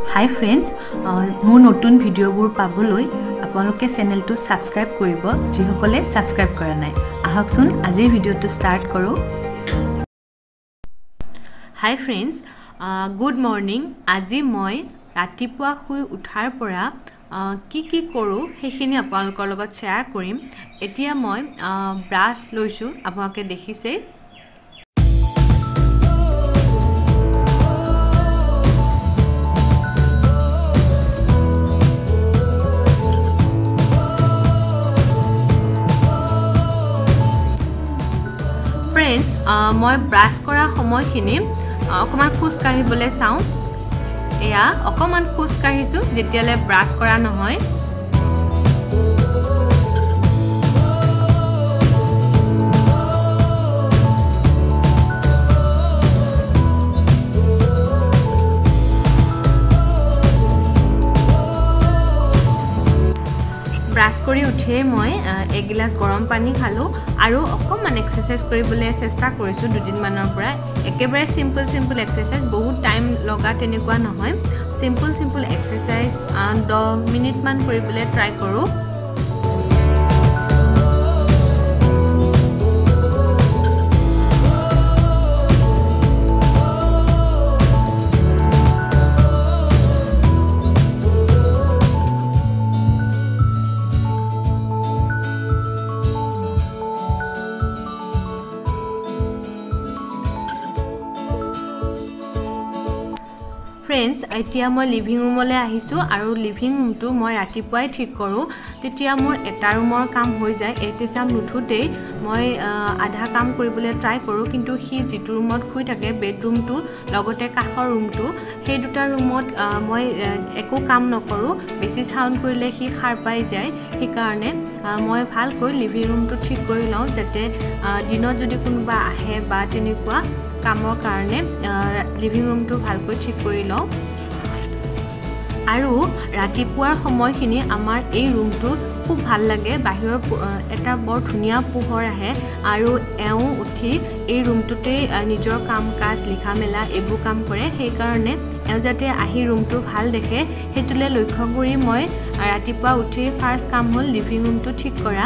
Hi friends मोर नतुन भिडिओबोर पाबोलै आपलोके चैनलটো subscribe কৰিব যিসকলে subscribe কৰা নাই আহকচোন আজিৰ ভিডিওটো স্টাৰ্ট কৰো हाय फ्रेंड्स गुड मॉर्निंग আজি মই ৰাতিপুৱা শুই উঠাৰ পৰা কি কৰো হেখিনি আপোনালোকৰ লগত শেয়াৰ কৰিম এতিয়া মই ব্ৰাছ লৈছো আপোনালোকে দেখিছে फ्रेंड्स मैं ब्राश करा समयखिनि अकमान खुज काढिबले चाওঁ एया अकमान खुज काढिछु जेतियाले ब्राश करा নহয় ब्राश करी उठे मैं एक गिलास गरम पानी खालो आरो अकमान एक्सरसाइज करिबले चेष्टा करिसु दुदिन माনৰ পৰা एकेबारे सिम्पल एक्सरसाइज बहुत टाइम लगा तेनेकुआ নহয় सिम्पल एक्सरसाइज 10 मिनिट मान करिबले ट्राई करो फ्रेंड्स एतिया मैं लिविंग रूमले आहिसु आरो लिविंग रूम तो मैं रातिपुवाई ठीक करूँ तेतिया मोर एटा रूमर काम हो जाए एटेसाम नुठुते मैं आधा काम करिबले ट्राई करूँ किन्तु हि जितु रूमत खुई थाके बेडरूम तो लगते काखर रूम तो हे दुटा रूमत मैं एको काम नकरूँ बेसी साउंड करिले हि खार पाई जाए हि कारणे मैं भालকৈ लिविंग रूम तो ठीक करि लওঁ जाते दिনত যদি কোনোবা আহে বা তেনেকুৱা कामर कारणे लिविंग रूम तो भालকৈ ठीक करि लওঁ आरो रातिपुৱাৰ সময়খিনি আমাৰ এই ৰুমটো খুব ভাল লাগে বাহিৰৰ এটা বৰ ধুনিয়া পোহৰ আহে আৰু এও উঠি এই ৰুমটোতে নিজৰ কাম কাজ লিখা মেলা এবু কাম কৰে সেই কাৰণে এও যাতে আহি ৰুমটো ভাল দেখে হেতুলে লক্ষ্য কৰি মই ৰাতিপুৱা উঠি ফাৰ্স্ট কাম হ'ল লিভিং ৰুমটো ঠিক কৰা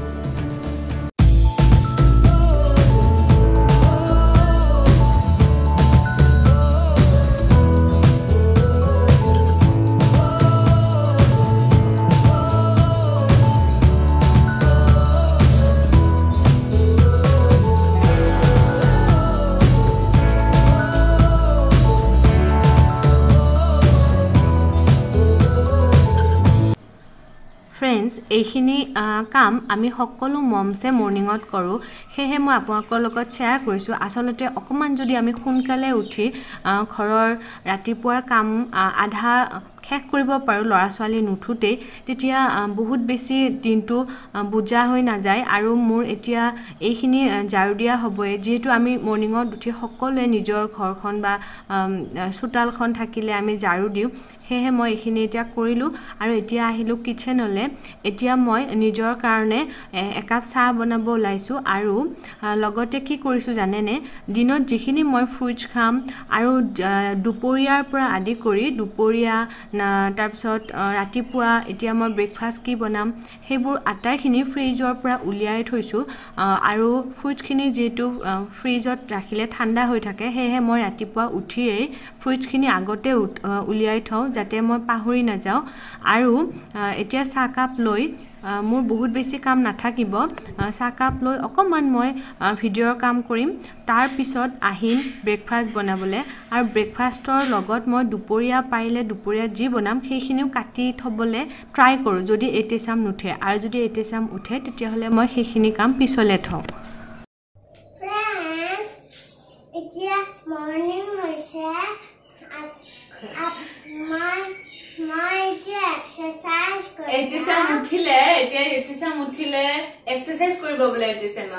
फ्रेंड्स एखिनि काम आमी सकलो ममसे मर्निंगत करूँ हेहे मैं आपनलोকৰ লগত शेयर কৰিছো आसलते अकमान जदि आमी सोनकाले उठी घৰৰ रातिपुৱাৰ काम आधा शेष কৰিব পাৰো লৰা ছোৱালী নুঠুতে তেতিয়া বহুত বেছি দিনটো বুজা হৈ না যায় আৰু মোৰ এতিয়া এইখিনি জাৰু দিয়া হবে যেহেতু আমি মৰ্নিংত উঠি সকলোৱে নিজৰ ঘৰখন বা সুতালখন থাকিলে আমি জাৰু দিও হেহে মই এইখিনি এতিয়া কৰিলো আৰু এতিয়া আহিলো কিচেনলে এতিয়া মই নিজৰ কাৰণে একাপ চাহ বনাব লাইছো আৰু লগতে কি কৰিছো জানেনে দিনত যিখিনি মই ফ্ৰুটছ খাম আৰু দুপৰীয়াৰ পৰা আদি কৰি দুপৰীয়া তাৰ পিছত ৰাতিপুৱা এতিয়া মই ব্ৰেকফাষ্ট কি বনাম হেবোৰ আটাইখিনি ফ্ৰিজৰ পৰা উলিয়াই থৈছো আৰু ফ্ৰুটছখিনি যেটো ফ্ৰিজত ৰাখিলে ঠাণ্ডা হৈ থাকে হেহে মই ৰাতিপুৱা উঠিয়ে ফ্ৰুটছখিনি আগতে উলিয়াই থওঁ যাতে মই পাহৰি না যাওঁ আৰু এতিয়া চাহ কাপ লৈ मोर बहुत बेसी काम नाथाकिब चाकाप লৈ অকমান মই ভিডিওৰ কাম কৰিম তাৰ পিছত আহিম ব্ৰেকফাষ্ট বনাবলে আৰু ব্ৰেকফাষ্টৰ লগত মই দুপৰীয়া পাইলে দুপৰীয়া যি বনাম সেইখিনিও কাটি থবলে ট্ৰাই কৰো যদি এটেসাম নুঠে আৰু যদি এটেসাম উঠে তেতিয়া হলে মই সেইখিনি কাম পিছলে থওঁ फ्रेंड्स এতিয়া মর্নিং হৈছে मैं एक्सरसाइज कर एटिसाम उठिले एक्सरसाइज करिबो बोले एटिसाम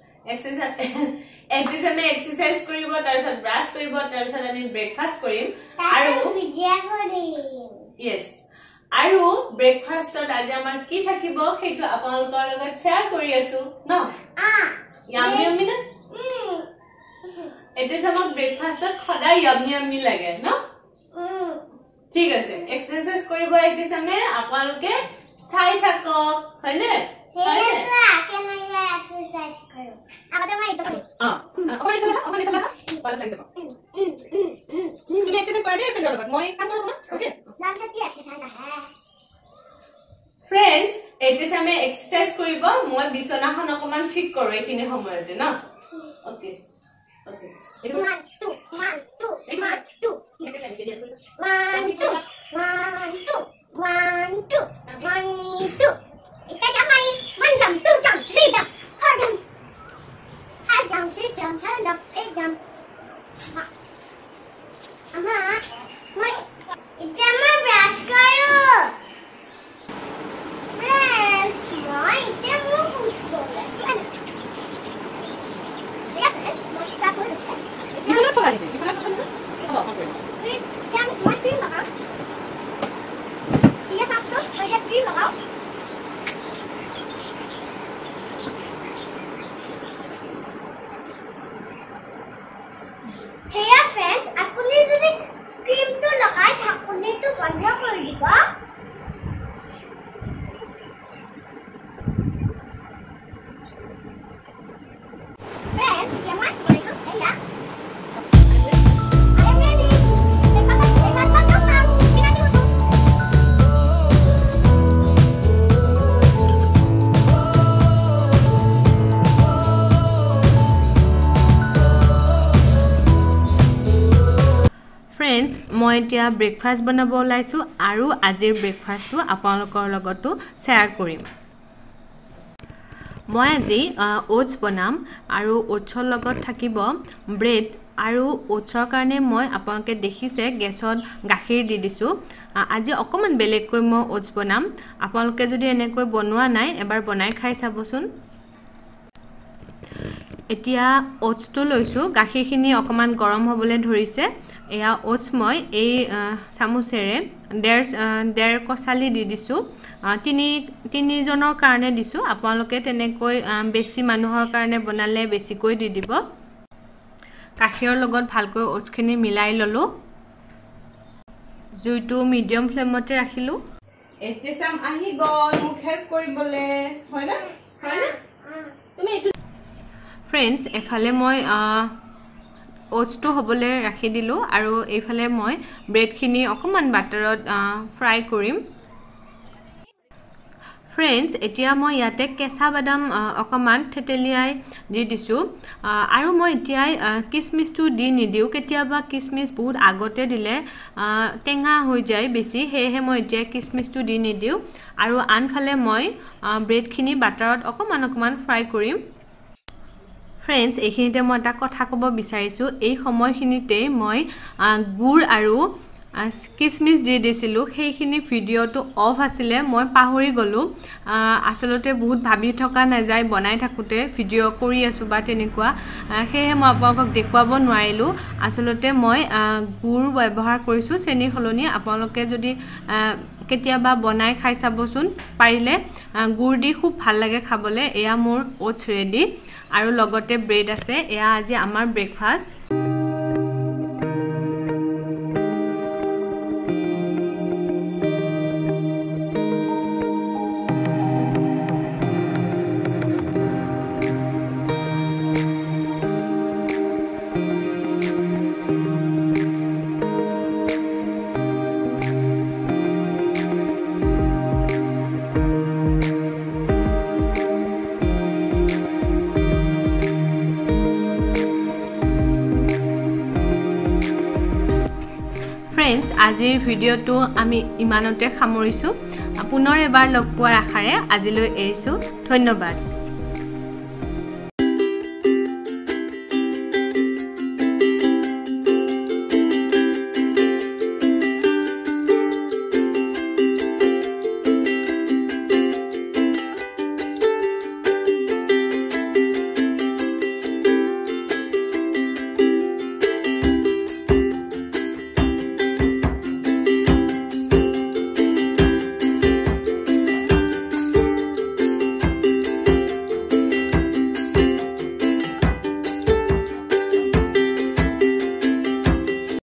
एक्सरसाइज करिबो तार साथ ब्राश करिबो तार साथ আমি ब्रेकफास्ट करिम आरो ভিডিও কৰিম यस आरो ब्रेकफास्टत आज আমাৰ কি থাকিব সেইটো আপোনালোকৰ লগত শেয়াৰ কৰি আছো ন यामी ना एटिसाम ब्रेकफास्टत খদাই यामी लगे न ठीक है এক্সাৰসাইজ কৰিব এটিছামে আপোনালোকে চাই থাকক হয়নে কেনেকৈ এক্সাৰসাইজ কৰোঁ আগতে মই এইটো কৰিম অকণমান খেলা পালা থাকি যাব তুমি এক্সাৰসাইজ কৰা দেই ফ্ৰেণ্ডৰ লগত মই কাম কৰোঁ না ওকে নামটো কি এক্সাৰসাইজ আহে ফ্ৰেণ্ডছ এটিছামে এক্সাৰসাইজ কৰিব মই বিছনাখন অকণমান ঠিক কৰোঁ এইখিনি সময়তে ন okay okay 1 2 1 2 1 2 Kita jamai, 1 jam, 2 jam, 3 jam, 4 jam, 5 jam, 6 jam, 7 jam, 8 jam. Ama, mai jamma brush karo. Friends, mai jamma brush karo. Ya, friends, mai sapu. বিছনা থোৱা নেকি বিছনা থোৱা নেকি হ'ব হ'ব Jam, mai cream lagao. Iya sapsu, saya cream lagao. Hey friends, apuni jodi cream to lagai thakune to bondha kori diba. Friends, keman korisu heya. I am ready. Lepas pantang, kita diutup. Friends মই এতিয়া breakfast বনাব ওলাইছোঁ আৰু আজিৰ ব্ৰেকফাষ্টটো আপোনালোকৰ লগতো share কৰিম মই আজি ওটছ বনাম আৰু ওটছৰ লগত থাকিব ব্ৰেড আৰু ওটছৰ কাৰণে মই আপোনালোকে দেখিছে গেছত গাখীৰ দি দিছোঁ আজি অকণমান বেলেগকৈ মই ওটছ বনাম আপোনালোকে যদি এনেকৈ বনোৱা নাই এবাৰ বনাই খাই চাবচোন এতিয়া ওটছটো লৈছোঁ গাখীৰখিনি অকণমান গৰম হ'বলৈ ধৰিছে এয়া ওটছ মই এই চামুচেৰে ডেৰ কচালি দি দিছোঁ তিনিজনৰ কাৰণে দিছোঁ আপোনালোকে তেনেকৈ বেছি মানুহৰ কাৰণে বনালে বেছিকৈ দি দিব গাখীৰৰ লগত ভালকৈ ওটছখিনি মিলাই ল'লোঁ জুইটো মিডিয়াম ফ্লেমতে ৰাখিলোঁ এটিছাম আহি গ'ল মোক হেল্প কৰিবলৈ হয় না তুমি ফ্ৰেণ্ডছ এফালে মই ওটছটো হ'বলৈ ৰাখি দিলোঁ আৰু এইফালে মই ব্ৰেডখিনি অকণমান বাটাৰত ফ্ৰাই কৰিম ফ্ৰেণ্ডছ এতিয়া মই ইয়াতে কেঁচা বাদাম অকণমান থেতেলিয়াই দি দিছোঁ আৰু মই এতিয়াই কিচমিচটো দি নিদিওঁ কেতিয়াবা কিচমিচ বহুত আগতে দিলে টেঙা হৈ যায় বেছি সেয়েহে মই এতিয়া কিচমিচটো দি নিদিওঁ আৰু আনফালে মই ব্ৰেডখিনি বাটাৰত অকণমান ফ্ৰাই কৰিম ফ্ৰেণ্ডছ এইখিনিতে মই এটা কথা ক'ব বিচাৰিছোঁ এই সময়খিনিতে মই গুড় আৰু কিচমিচ দি দিছিলোঁ সেইখিনি ভিডিঅ'টো অফ আছিলে মই পাহৰি গ'লোঁ আচলতে বহুত ভাবি থকা নাযায় বনাই থাকোঁতে ভিডিঅ' কৰি আছোঁ বা তেনেকুৱা সেয়েহে মই আপোনালোকক দেখুৱাব নোৱাৰিলোঁ আচলতে মই গুড় ব্যৱহাৰ কৰিছোঁ চেনি সলনি আপোনালোকে যদি কেতিয়াবা বনাই খাই চাবচোন পাৰিলে গুড় দি খুব ভাল লাগে খাবলৈ এয়া মোৰ ওটছ ৰেডি আৰু লগতে ব্ৰেড আছে এয়া আজি আমাৰ ব্ৰেকফাষ্ট ফ্ৰেণ্ডছ আজিৰ ভিডিঅ'টো আমি ইমানতে সামৰিছোঁ পুনৰ এবাৰ লগ পোৱাৰ আশাৰে আজিলৈ এৰিছোঁ ধন্যবাদ